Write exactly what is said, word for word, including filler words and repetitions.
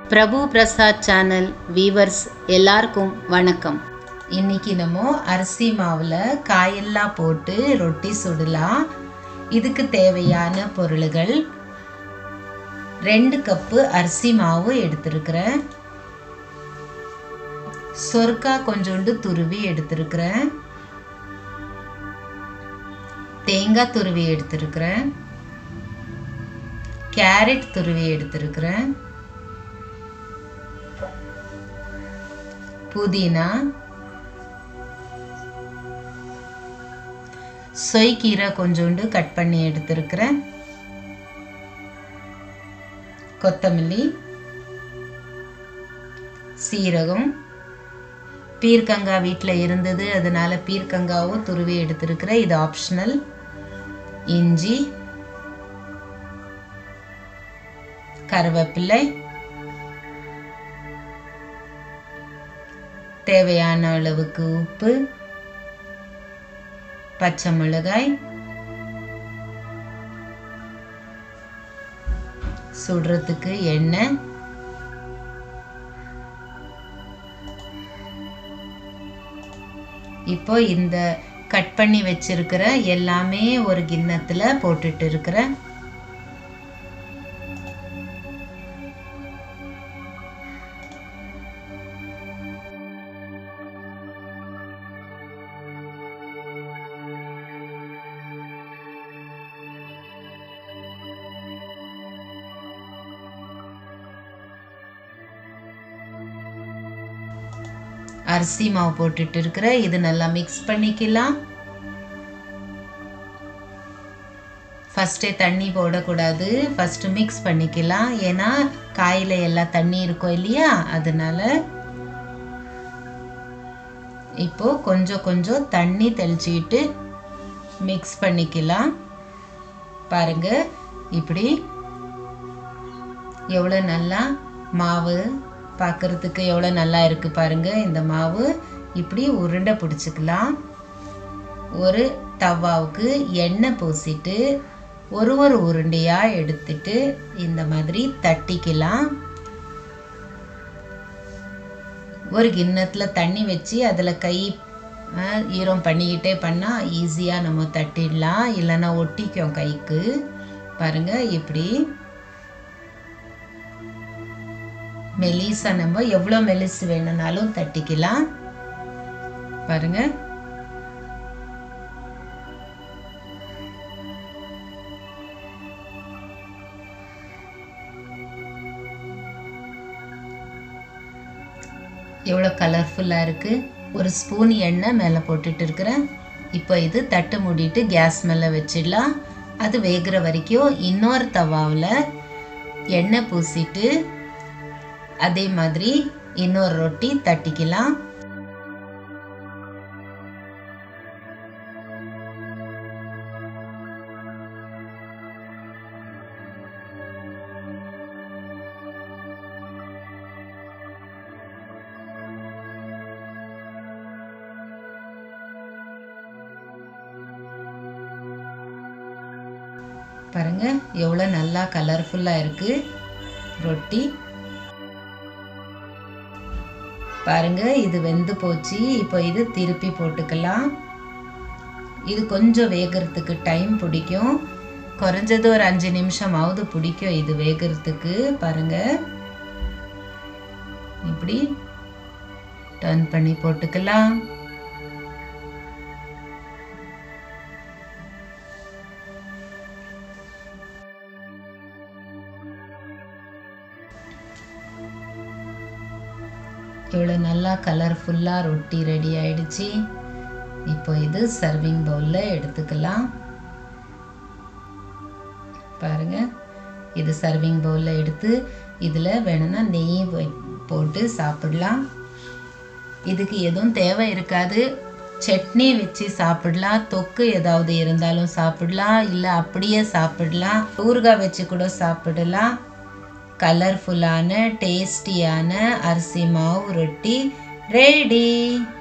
பிரபு Prasad channel viewers எல்லாருக்கும் வணக்கம். இன்னைக்கு நம்ம அரிசி மாவில் காயெல்லாம் போட்டு ரொட்டி சுடலாம். இதுக்கு தேவையான பொருள்கள் ரெண்டு கப்பு அரிசி மாவு எடுத்திருக்கிறேன். சொர்க்கா கொஞ்சோண்டு துருவி எடுத்திருக்கிறேன். தேங்காய் துருவி எடுத்திருக்கிறேன். கேரட் துருவி எடுத்திருக்கிறேன். புதினா, சொய்கீரை கொஞ்சோண்டு கட் பண்ணி எடுத்திருக்கிறேன். கொத்தமல்லி, சீரகம், பீர்க்கங்காய் வீட்டில் இருந்தது அதனால பீர்க்கங்காவும் துருவி எடுத்திருக்கிறேன். இது ஆப்ஷனல். இஞ்சி, கருவேப்பிலை, தேவையான அளவுக்கு உப்பு, பச்சை மிளகாய், சுடுறதுக்கு எண்ணெய், இப்போ இந்த கட் பண்ணி வச்சிருக்கிற எல்லாமே ஒரு கிண்ணத்துல போட்டுட்டு இருக்கிறேன். அரிசி மாவு போட்டுட்டு இருக்கிற இது நல்லா மிக்ஸ் பண்ணிக்கலாம். ஃபர்ஸ்டே தண்ணி போடக்கூடாது, ஃபர்ஸ்ட் மிக்ஸ் பண்ணிக்கலாம். ஏன்னா காயில எல்லாம் தண்ணி இருக்கும் இல்லையா, அதனால இப்போ கொஞ்சம் கொஞ்சம் தண்ணி தெளிச்சுக்கிட்டு மிக்ஸ் பண்ணிக்கலாம். பாருங்க இப்படி எவ்வளோ நல்லா மாவு பார்க்கறதுக்கு எவ்வளோ நல்லா இருக்குது பாருங்க. இந்த மாவு இப்படி உருண்டை பிடிச்சிக்கலாம். ஒரு தவாவுக்கு எண்ணெய் பூசிட்டு ஒரு ஒரு உருண்டையாக எடுத்துட்டு இந்த மாதிரி தட்டிக்கலாம். ஒரு கிண்ணத்தில் தண்ணி வச்சு அதில் கை ஈரம் பண்ணிக்கிட்டே பண்ணால் ஈஸியாக நம்ம தட்டிடலாம், இல்லைன்னா ஒட்டிக்கும் கைக்கு. பாருங்க இப்படி மெலிசா நம்ம எவ்வளோ மெலிசு வேணும்னாலும் தட்டிக்கலாம். பாருங்க எவ்வளோ கலர்ஃபுல்லாக இருக்கு. ஒரு ஸ்பூன் எண்ணெய் மேலே போட்டுட்டு இருக்கிறேன். இப்போ இது தட்டு மூடிட்டு கேஸ் மேலே வச்சிடலாம். அது வேகிற வரைக்கும் இன்னொரு தவாவில் எண்ணெய் பூசிட்டு அதே மாதிரி இன்னொரு ரொட்டி தட்டிக்கலாம். பாருங்க எவ்வளோ நல்லா கலர்ஃபுல்லாக இருக்கு ரொட்டி. பாருங்க இது வெந்து போச்சு. இப்போ இது திருப்பி போட்டுக்கலாம். இது கொஞ்சம் வேகிறதுக்கு டைம் பிடிக்கும், குறைஞ்சது ஒரு அஞ்சு நிமிஷமாவது பிடிக்கும் இது வேகிறதுக்கு. பாருங்க இப்படி டர்ன் பண்ணி போட்டுக்கலாம். இவ்வளோ நல்லா கலர்ஃபுல்லாக ரொட்டி ரெடி ஆயிடுச்சு. இப்போ இது சர்விங் பவுலில் எடுத்துக்கலாம். பாருங்க இது சர்விங் பவுலில் எடுத்து இதில் வேணும்னா நெய் போட்டு சாப்பிடலாம். இதுக்கு எதுவும் தேவை இருக்காது, சட்னி வச்சு சாப்பிடலாம், தொக்கு ஏதாவது இருந்தாலும் சாப்பிடலாம், இல்லை அப்படியே சாப்பிடலாம், ஊறுகாய் வச்சு கூட சாப்பிடலாம். கலர்ஃபுல்லான டேஸ்டியான அரிசி மாவு ரொட்டி ரெடி.